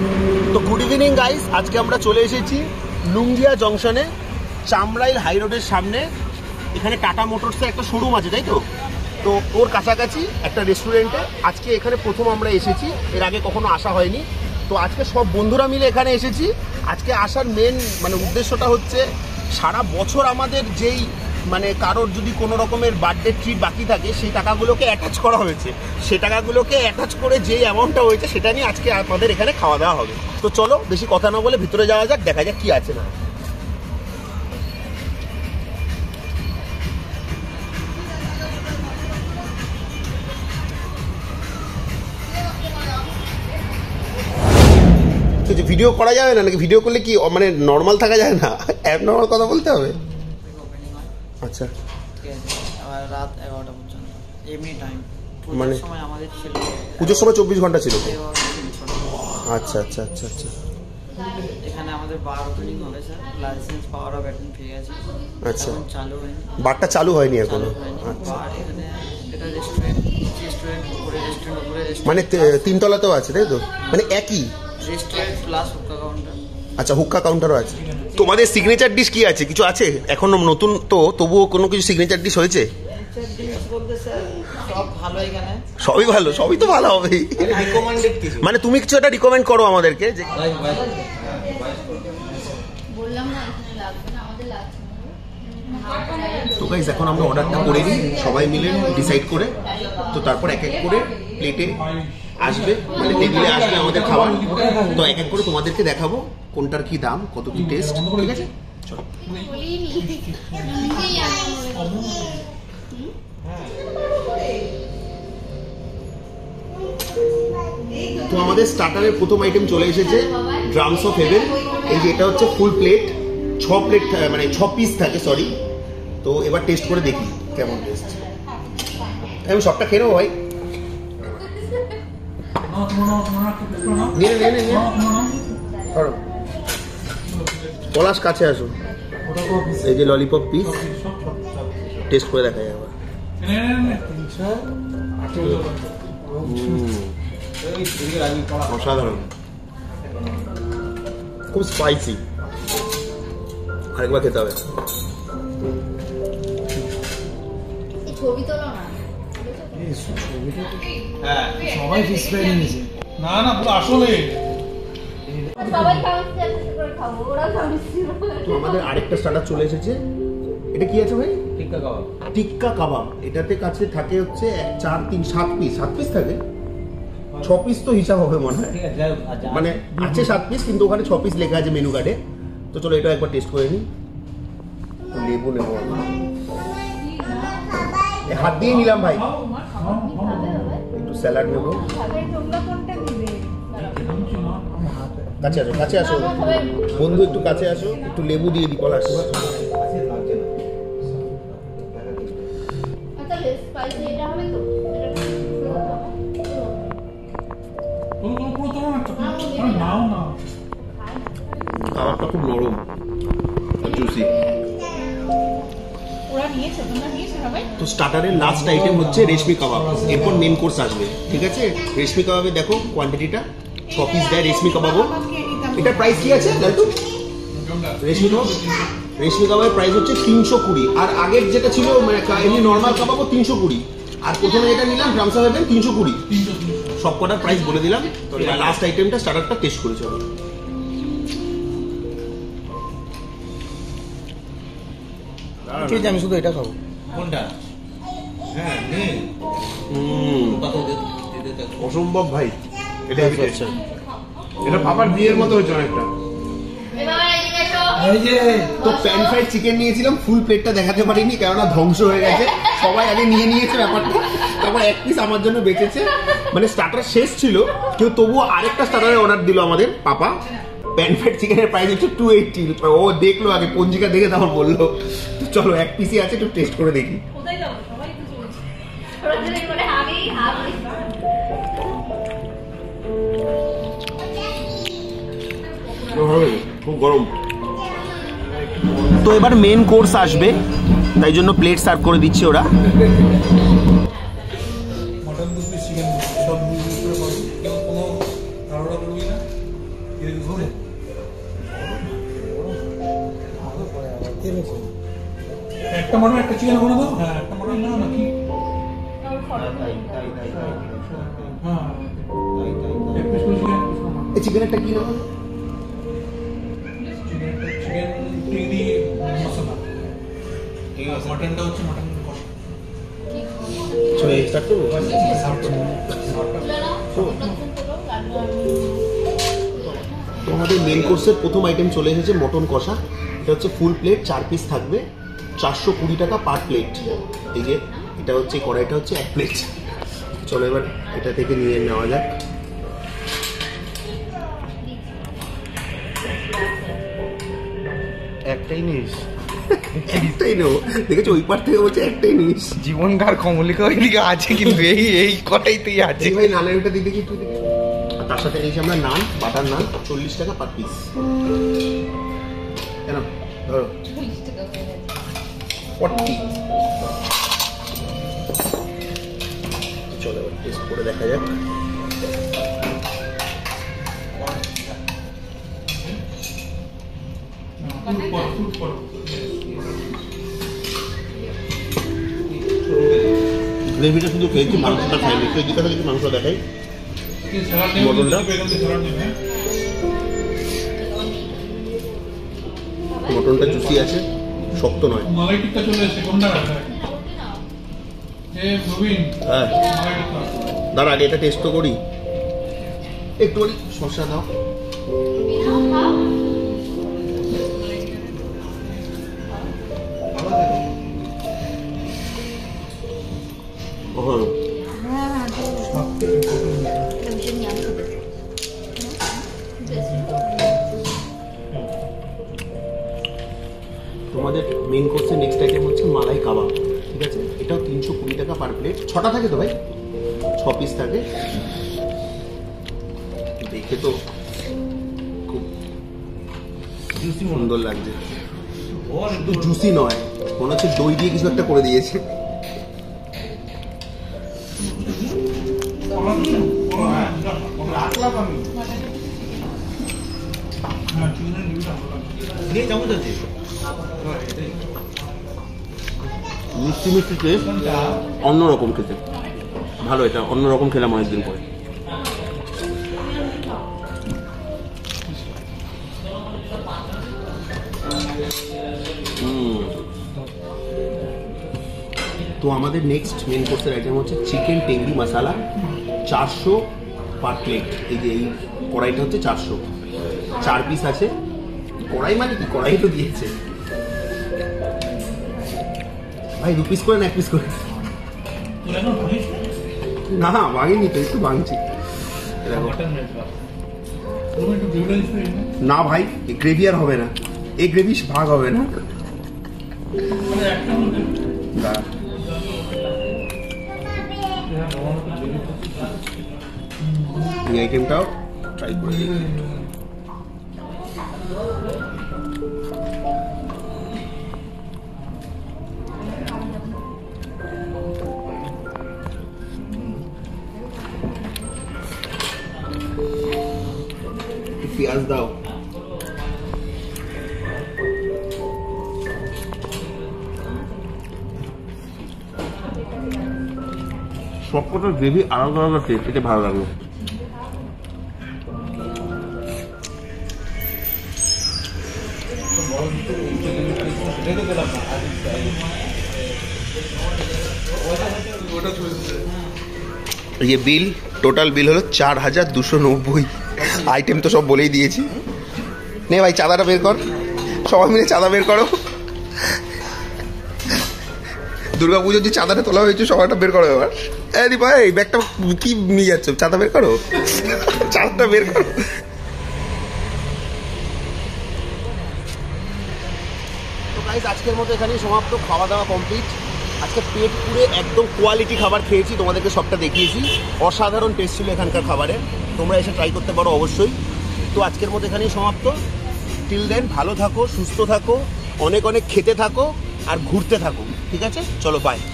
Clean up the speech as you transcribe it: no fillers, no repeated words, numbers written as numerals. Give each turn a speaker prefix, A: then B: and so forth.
A: তো good evening guys, আজকে আমরা চলে এসেছি লুঙ্গিয়া জংশনে, চামরাইল হাই রোডের সামনে। এখানে টাটা মোটরসের একটা শোরুম আছে, তাই তো? তো ওর কাছাকাছি একটা রেস্টুরেন্টে আজকে এখানে প্রথম আমরা এসেছি, এর আগে কখনো আসা হয়নি। তো আজকে সব বন্ধুরা মিলে এখানে এসেছি। আজকে আসার মেন উদ্দেশ্যটা হচ্ছে সারা বছর আমাদের যেই কারোর যদি কোনো রকমের বার্থডে ট্রিট বাকি থাকে সেই টাকাগুলোকে অ্যাটাচ করা হয়েছে। সেই টাকাগুলোকে অ্যাটাচ করে যেই অ্যামাউন্টটা হয়েছে সেটা নিয়ে আজকে আমাদের এখানে খাওয়া দাওয়া হবে। তো চলো বেশি কথা না বলে ভিতরে যাওয়া যাক, দেখা যাক কি আছে না। ভিডিও করা যাবে না নাকি? ভিডিও করলে কি নর্মাল থাকা যায় না, অ্যাবনর্মাল কথা বলতে হবে? আচ্ছা,
B: রাত 11টা পর্যন্ত এমনি টাইম। সময় আমাদের ছিল
A: পুজোর সময় 24 ঘন্টা ছিল। আচ্ছা আচ্ছা আচ্ছা আচ্ছা।
B: এখানে আমাদের বার ওপেনিং হবে স্যার, লাইসেন্স পাওয়ার অফ অ্যাটেন্ড পেয়ে গেছে।
A: আচ্ছা,
B: চালু হয়নি,
A: বারটা চালু হয়নি এখনো।
B: আচ্ছা, এখানে এটা রেস্টুরেন্ট উপরে রেস্টুরেন্ট,
A: মানে 3 তলাতেও আছে, তাই তো? একই
B: রেস্টুরেন্ট প্লাস হুক্কা কাউন্টার।
A: আচ্ছা, হুক্কা কাউন্টারও আছে। তোমাদের সিগনেচার ডিশ কি আছে? কিছু আছে? এখনো নতুন তো, তবুও কোনো কিছু সিগনেচার ডিশ হয়েছে? সবই ভালো, সবই তো ভালো হবে। তুমি কিছু একটা রিকমেন্ড করো আমাদেরকে। তো গাইস, এখন আমরা অর্ডারটা করে নিই সবাই মিলে ডিসাইড করে। তো তারপর এক এক করে প্লেটে আসবে, টেবিলে আসবে আমাদের খাবার। তো এক এক করে তোমাদেরকে দেখাবো কোনটার কি দাম, কত কি টেস্ট। ঠিক আছে, চলো। তো আমাদের স্টার্টারের প্রথম আইটেম চলে এসেছে, ড্রামস অফ হেভেন। এই যে এটা হচ্ছে ফুল প্লেট, 6 প্লেট 6 পিস থাকে, সরি। তো এবার টেস্ট করে দেখি কেমন টেস্ট। আমি সবটা খেয়ে নেবো ভাই। পলাশ কাছে আসো। এই যে ললিপপ পিস, টেস্ট করে দেখা যাবে। অসাধারণ, খুব স্পাইসি। আরেকবার খেতে হবে।
C: সবাই ফিশ ফ্রাই নিয়েছে। না না, পুরো আসলে
A: তো আমাদের আরেকটা স্টার্টার চলে এসেছে। এটা কি আছে ভাই? টিক্কা কাবাব। টিক্কা কাবাব। এটাতে কাছে থাকে হচ্ছে 4 3 7 পিস। 7 পিস থাকে, 6 পিস তো হিসাব হবে মনে হয়। আছে 7 পিস, কিন্তু ওখানে 6 পিস লেখা আছে মেনু কার্ডে। তো চলো এটা একবার টেস্ট করে নিই। লেবু নেবো, হাত দিয়ে নিলাম ভাই। একটু স্যালাড নেবো। কাছে আসো, কাছে আসো বন্ধু, একটু কাছে আসো। একটু লেবু দিয়ে দি, পলাশ। খাবারটা খুব নরম, জুসি। তো স্টার্টারের লাস্ট আইটেম হচ্ছে রেশমি কাবাব। এরপর মেন কোর্স আসবে। ঠিক আছে, রেশমি কাবাবে দেখো কোয়ান্টিটিটা 6 পিস দেয় রেশমি কাবাবও। এটা প্রাইস কি আছে লালটু? রেশমি কাবাবের প্রাইস হচ্ছে 320। আর আগের যেটা ছিল এমনি নর্মাল কাবাবও 320। আর প্রথমে যেটা নিলাম ড্রামস অফ হেভেন 320। সব কটার প্রাইস বলে দিলাম। তো এবার লাস্ট আইটেমটা স্টার্টারটা টেস্ট করে চলো।
C: ঠিক আছে, আমি শুধু এটা খাবো।
D: কোনটা? হ্যাঁ,
A: অসম্ভব ভাই, এটা
D: আচ্ছা, এটা বাবার বিয়ের মতো হয়েছে অনেকটা।
A: তো প্যান ফ্রাইড চিকেন নিয়েছিলাম, ফুল প্লেটটা দেখাতে পারিনি কেননা ধ্বংস হয়ে গেছে। সবাই আগে নিয়ে নিয়েছে ব্যাপারটা, তারপর 1 পিস আমার জন্য বেঁচেছে। স্টার্টার শেষ ছিল, কেউ তবুও আরেকটা স্টার্টারের অর্ডার দিল আমাদের পাপা। প্যান ফ্রাইড চিকেনের প্রাইস হচ্ছে 280। ও দেখলো আগে, পঞ্জিকা দেখে তারপর বললো। তো চলো 1 পিসই আছে, একটু টেস্ট করে দেখি। খুব গরম। তো এবার মেন কোর্স আসবে, তাই জন্য প্লেট সার্ভ করে দিচ্ছে ওরা।
C: একটা মটন একটা চিকেন করে দাও। হ্যাঁ একটা মটন নাও নাকি? হ্যাঁ এক পিস করে চিকেন,
A: এই চিকেনেরটা কি নেবো?
C: চিকেন চিংড়ি মশলা। এই মটনটা হচ্ছে মটন কষা।
A: চলো স্টার্ট করবো। তো আমাদের মেন কোর্সের প্রথম আইটেম চলে এসেছে মটন কষা। এটা হচ্ছে ফুল প্লেট, 4 পিস থাকবে, 420 টাকা পার প্লেট। এই যে এটা হচ্ছে কড়াইটা হচ্ছে 1 প্লেট। চলো এবার এটা থেকে নিয়ে নেওয়া যাক।
E: একটাই নিস,
A: একটাই নেবো, দেখেছো ওই পার থেকে বলছে একটাই নিস।
E: জীবনকার কমলিকা ওইদিকে আছে, কিন্তু এই কটাইতেই আছে।
A: ভাই নানের ওটা দিকে একটু দেখি। আর তার সাথে নিয়েছি আমরা নান, বাটার নান, 40 টাকা পার পিস। কেন ধরো 40। চলো এবার টেস্ট করে দেখা যাক। গ্রেভিটা শুধু খেয়েছি, মাংসটা খাইনি। তো এদিকে কিছু মাংস দেখাই। মটনটা মটনটা জুসি আছে, শক্ত নয়।
C: মালাই টিক্কা চলে এসেছে কোনটা?
A: হ্যাঁ দাঁড়া আগে এটা টেস্ট তো করি। একটু শসা দাও। তোমাদের মেন কোর্সের নেক্সট আইটেম হচ্ছে মালাই কাবাব। ঠিক আছে, এটাও 320 টাকা পার প্লেট। 6টা থাকে তো ভাই, 6 পিস থাকে। দেখে তো খুব সুন্দর লাগছে। শুধু জুসি নয়, মনে হচ্ছে দই দিয়ে কিছু একটা করে দিয়েছে। মিষ্টি মিষ্টি টেস্ট, অন্যরকম খেতে ভালো। এটা অন্যরকম খেলাম অনেকদিন পরে। তো আমাদের নেক্সট মেন কোর্সের আইটেম হচ্ছে chicken tangri masala, 400 per plate. এই যে এই কড়াইটা হচ্ছে 400, 4 পিস আছে। কড়াই মানে কি, কড়াই তো দিয়েছে ভাই। 2 পিস করে না 1 পিস করে? না ভাঙিনি তো, একটু ভাঙছি। না ভাই এই গ্রেভি আর হবে না, এই গ্রেভি ভাগ হবে না। এই আইটেমটাও ট্রাই করে দিই। পেঁয়াজ দাও। সবকটা গ্রেভি আলাদা আলাদা টেস্ট, এটা ভালো লাগলো। ये बिल টোটাল বিল হলো 4290। আইটেম তো সব বলেই দিয়েছি। নে ভাই চাঁদাটা বের কর, সবাই মিলে চাঁদা বের করো। দুর্গাপুজোর যে চাঁদাটা তোলা হয়েছে সবাইটা বের করো এবার। এই ভাই এই ব্যাগটা কি নিয়ে যাচ্ছ, চাঁদা বের করো, চাঁদাটা বের করো। তো গাইস আজকের মতো এখানেই সমাপ্ত, খাওয়া দাওয়া কমপ্লিট। আজকে পেট পুরে একদম কোয়ালিটি খাবার খেয়েছি, তোমাদেরকে সবটা দেখিয়েছি। অসাধারণ টেস্ট ছিল এখানকার খাবারের, তোমরা এসে ট্রাই করতে পারো অবশ্যই। তো আজকের মতো এখানেই সমাপ্ত। টিল দেন ভালো থাকো, সুস্থ থাকো, অনেক অনেক খেতে থাকো আর ঘুরতে থাকো। ঠিক আছে, চলো বাই।